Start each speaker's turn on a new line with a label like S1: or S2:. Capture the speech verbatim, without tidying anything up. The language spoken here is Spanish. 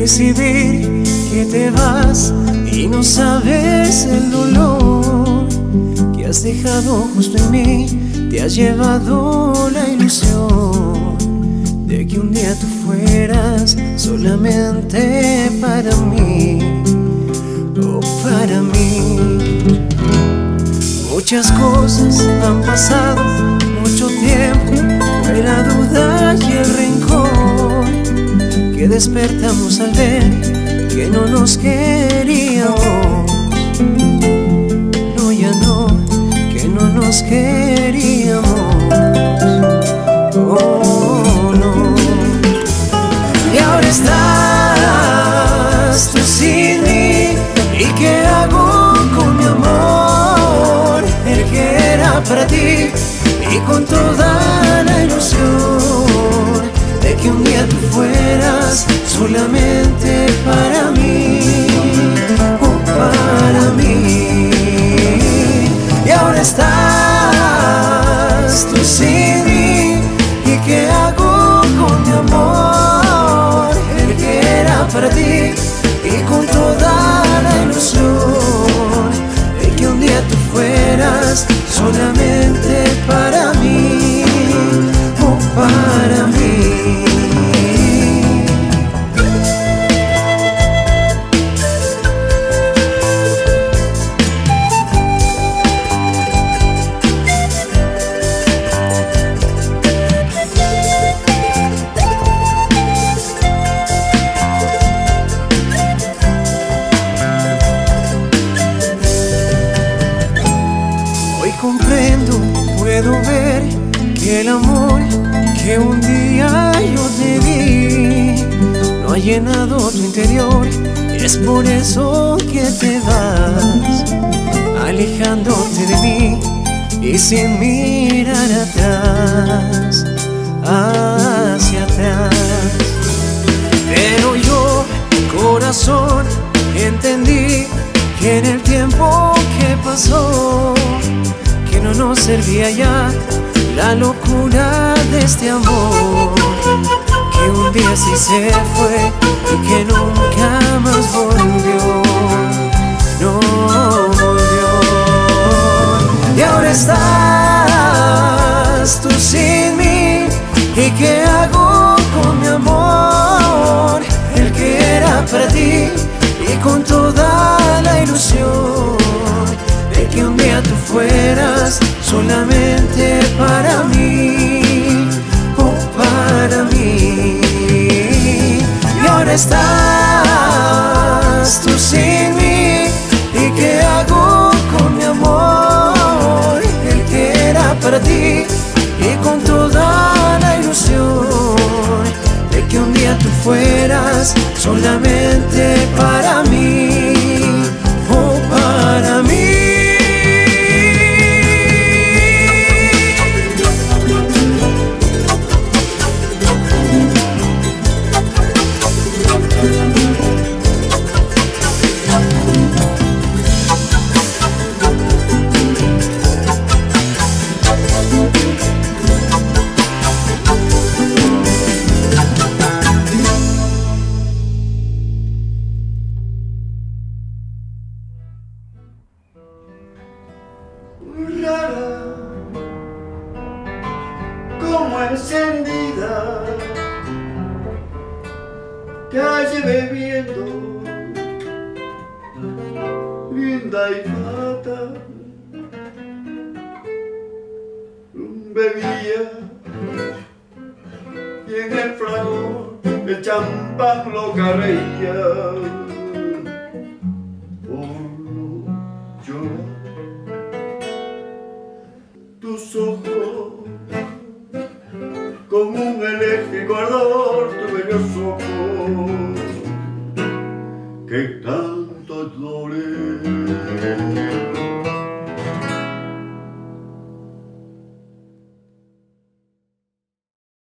S1: decidir que te vas y no sabes el dolor que has dejado justo en mí. Te has llevado la ilusión de que un día tú fueras solamente para mí, oh, para mí. Muchas cosas han pasado, mucho tiempo, fue la duda y el rencor que despertamos al ver que no nos queríamos. No, ya no, que no nos queríamos. Oh, no. Y ahora estás tú sin mí. ¿Y qué hago con mi amor? El que era para ti, y con toda la ilusión de que un día tú fueras solamente para mí, oh, para mí. Y ahora estás tú sin mí. ¿Y qué hago con mi amor? El que era para ti, y con toda la ilusión de que un día tú fueras solamente para mí, oh, para mí. Comprendo, puedo ver que el amor que un día yo te di no ha llenado tu interior. Es por eso que te vas, alejándote de mí y sin mirar atrás, hacia atrás. Pero yo, corazón, entendí que en el tiempo que pasó no nos servía ya la locura de este amor, que un día sí se fue y que nunca más volvió, no volvió. Y ahora estás tú sin mí. ¿Y qué hago con mi amor? El que era para ti, y con toda la ilusión de que un día tú fueras solamente para mí, oh, para mí. Y ahora estás tú sin mí. ¿Y qué hago con mi amor? El que era para ti, y con toda la ilusión de que un día tú fueras solamente para mí, oh, para mí.
S2: Rara, como encendida, calle bebiendo, linda y fata, bebía y en el fragor el champán lo carreía. Por no llorar, tus ojos con un eléctrico ardor, tus bellos ojos que tanto adoré.